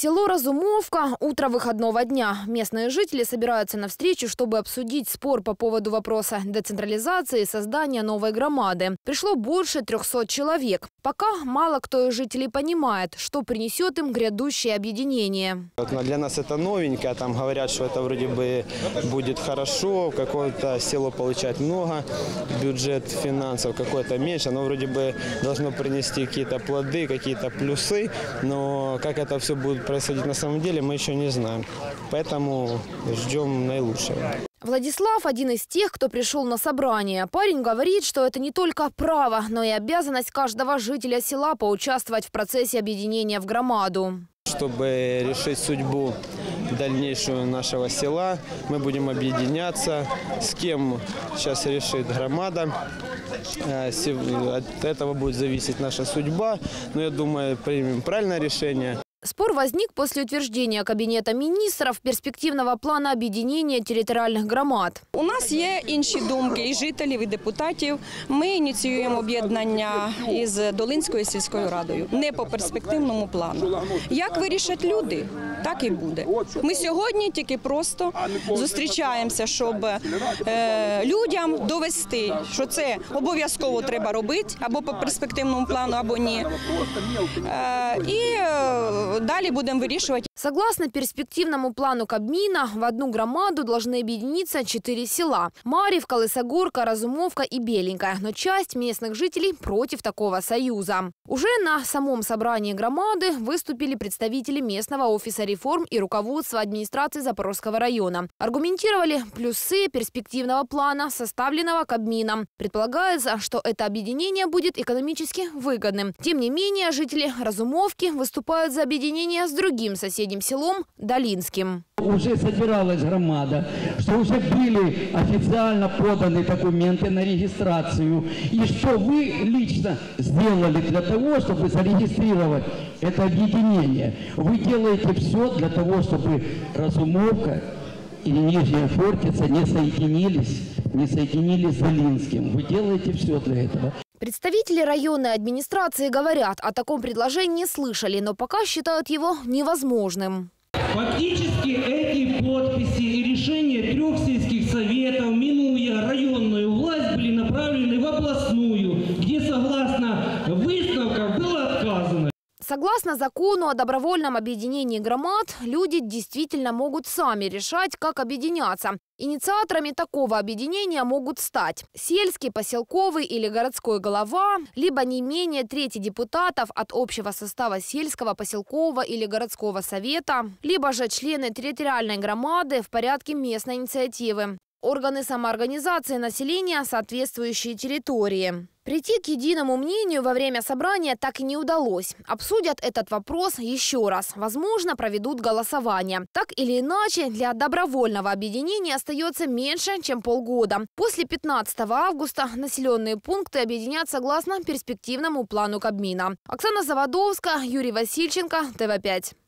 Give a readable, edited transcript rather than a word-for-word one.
Село Разумовка – утро выходного дня. Местные жители собираются на встречу, чтобы обсудить спор по поводу вопроса децентрализации и создания новой громады. Пришло больше 300 человек. Пока мало кто из жителей понимает, что принесет им грядущее объединение. Для нас это новенькое. Там говорят, что это вроде бы будет хорошо, какое-то село получает много, бюджет финансов какой-то меньше, но вроде бы должно принести какие-то плоды, какие-то плюсы. Но как это все будет происходить на самом деле, мы еще не знаем. Поэтому ждем наилучшего. Владислав – один из тех, кто пришел на собрание. Парень говорит, что это не только право, но и обязанность каждого жителя села поучаствовать в процессе объединения в громаду. Чтобы решить судьбу дальнейшую нашего села, мы будем объединяться. С кем сейчас решит громада, от этого будет зависеть наша судьба. Но я думаю, примем правильное решение. Спор возник после утверждения Кабінету міністрів перспективного плану об'єднання територіальних громад. У нас є інші думки і жителів, і депутатів. Ми ініціюємо об'єднання із Долинською сільською радою. Не по перспективному плану. Як вирішать люди, так і буде. Ми сьогодні тільки просто зустрічаємося, щоб людям довести, що це обов'язково треба робити, або по перспективному плану, або ні. І далее будем вырішувати. Согласно перспективному плану Кабмина, в одну громаду должны объединиться 4 села – Марьевка, Лысогорка, Разумовка и Беленькая. Но часть местных жителей против такого союза. Уже на самом собрании громады выступили представители местного офиса реформ и руководства администрации Запорожского района. Аргументировали плюсы перспективного плана, составленного Кабмином. Предполагается, что это объединение будет экономически выгодным. Тем не менее, жители Разумовки выступают за объединение с другим соседним селом Долинским. Уже собиралась громада, что уже были официально поданы документы на регистрацию. И что вы лично сделали для того, чтобы зарегистрировать это объединение? Вы делаете все для того, чтобы Разумовка и Нижняя Хортица не соединились с Долинским. Вы делаете все для этого. Представители районной администрации говорят, о таком предложении слышали, но пока считают его невозможным. Фактически эти подписи и решения 3 сельских советов, минуя районную власть, были направлены в областную, где, согласно выставкам, было отказано. Согласно закону о добровольном объединении громад, люди действительно могут сами решать, как объединяться. Инициаторами такого объединения могут стать сельский, поселковый или городской голова, либо не менее трети депутатов от общего состава сельского, поселкового или городского совета, либо же члены территориальной громады в порядке местной инициативы, органы самоорганизации населения, соответствующие территории. Прийти к единому мнению во время собрания так и не удалось. Обсудят этот вопрос еще раз. Возможно, проведут голосование. Так или иначе, для добровольного объединения остается меньше, чем полгода. После 15 августа населенные пункты объединят согласно перспективному плану Кабмина. Оксана Заводовская, Юрий Васильченко, ТВ5.